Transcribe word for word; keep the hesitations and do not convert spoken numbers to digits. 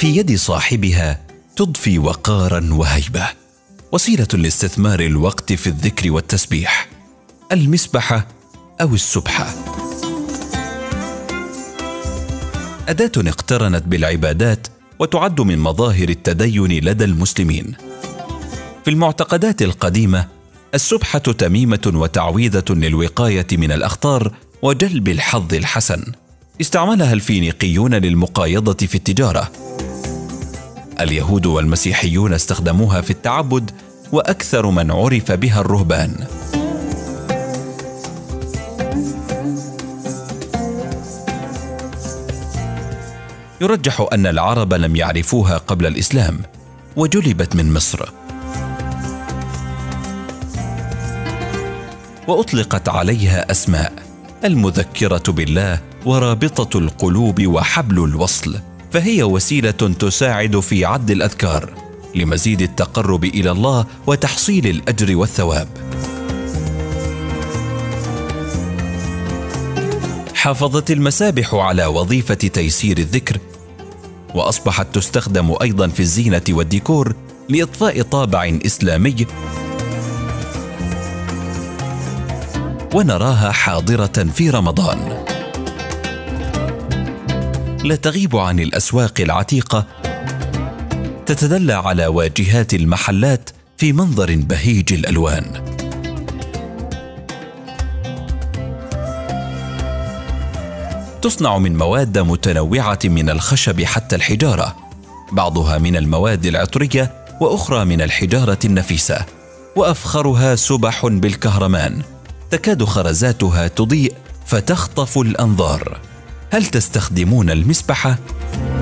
في يد صاحبها تضفي وقارا وهيبة، وسيلة لاستثمار الوقت في الذكر والتسبيح، المسبحة أو السبحة. أداة اقترنت بالعبادات وتعد من مظاهر التدين لدى المسلمين. في المعتقدات القديمة السبحة تميمة وتعويذة للوقاية من الأخطار وجلب الحظ الحسن. استعملها الفينيقيون للمقايضة في التجارة. اليهود والمسيحيون استخدموها في التعبد، وأكثر من عرف بها الرهبان. يرجح أن العرب لم يعرفوها قبل الإسلام، وجلبت من مصر، وأطلقت عليها أسماء: المذكرة بالله، ورابطة القلوب، وحبل الوصل. فهي وسيلة تساعد في عد الأذكار لمزيد التقرب إلى الله وتحصيل الأجر والثواب. حافظت المسابح على وظيفة تيسير الذكر، وأصبحت تستخدم أيضا في الزينة والديكور لإضفاء طابع إسلامي، ونراها حاضرة في رمضان. لا تغيب عن الأسواق العتيقة، تتدلى على واجهات المحلات في منظر بهيج الألوان. تصنع من مواد متنوعة من الخشب حتى الحجارة، بعضها من المواد العطرية وأخرى من الحجارة النفيسة، وأفخرها سبح بالكهرمان تكاد خرزاتها تضيء فتخطف الأنظار. هل تستخدمون المسبحة؟